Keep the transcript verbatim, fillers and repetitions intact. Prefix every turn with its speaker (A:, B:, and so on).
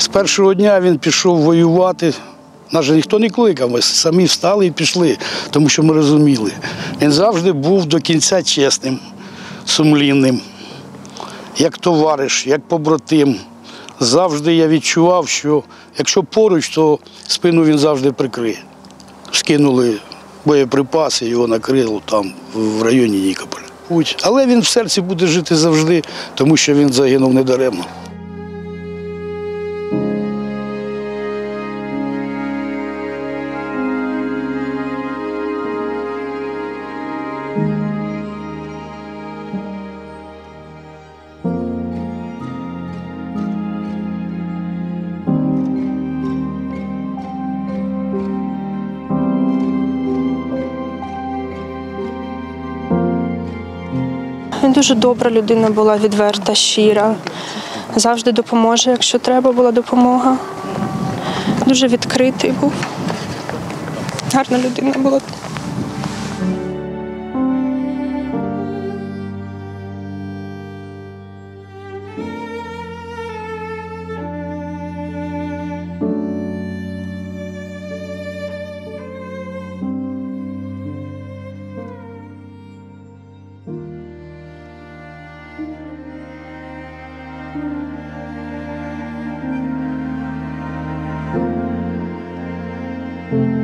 A: першого дня він пішов воювати. Нас же ніхто не кликав, ми самі встали і пішли, тому що ми розуміли. Він завжди був до кінця чесним, сумлінним, як товариш, як побратим. Завжди я відчував, що якщо поруч, то спину він завжди прикриє. Скинули боєприпаси, його накрило там в районі Нікополя. Але він в серці буде жити завжди, тому що він загинув недаремно.
B: Він дуже добра людина була, відверта, щира. Завжди допоможе, якщо треба була допомога. Дуже відкритий був. Гарна людина була.
C: Thank you.